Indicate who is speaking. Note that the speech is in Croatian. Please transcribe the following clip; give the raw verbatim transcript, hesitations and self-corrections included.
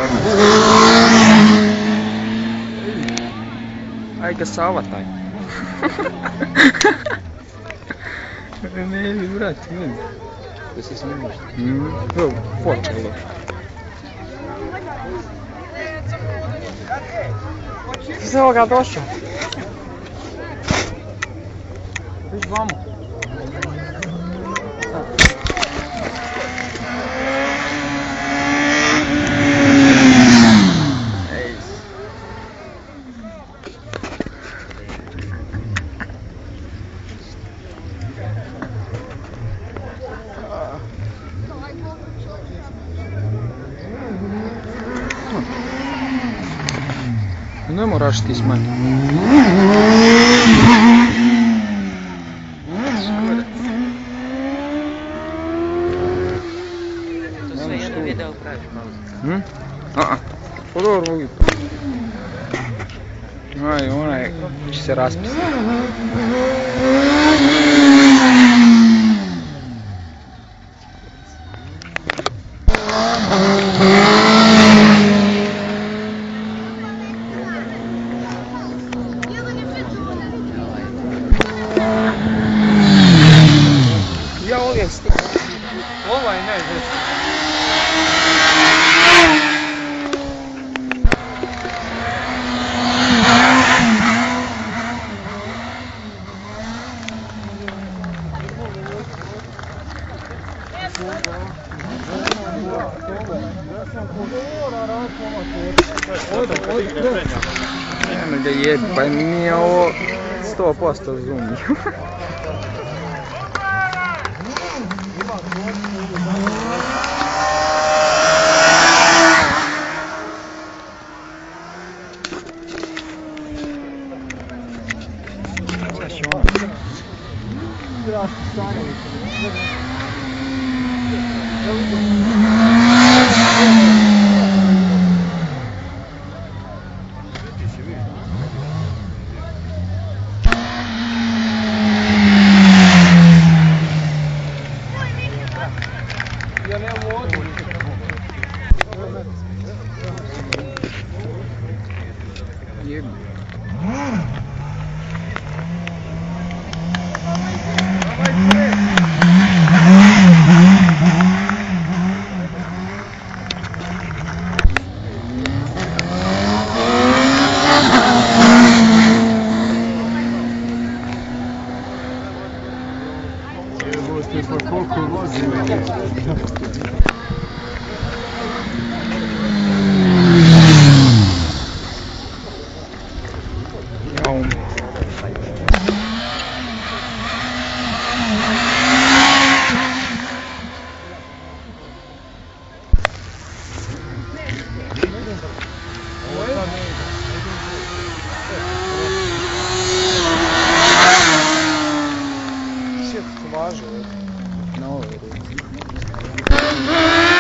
Speaker 1: Aj ga savataj. Ne, vrati, ne.
Speaker 2: Da se snimiš?
Speaker 1: Mhm, evo, počelo. Sve ovoga došao. Viš vamo. Ne moraš ti smanjiti.
Speaker 2: To sve jedno video praviš malo.
Speaker 1: Hm? A-a. Pa dobro mogu. Aj, onaj će se raspisati. Ja ovdje stim. Ovaj ne, znači. Nema ga jedi, pa nije ovo sto posto zoom. Ja nemam vodu. Jedno.
Speaker 3: Jebote, pa koliko vozimo?
Speaker 1: Shit, važno je.
Speaker 3: Na ovoj ruci.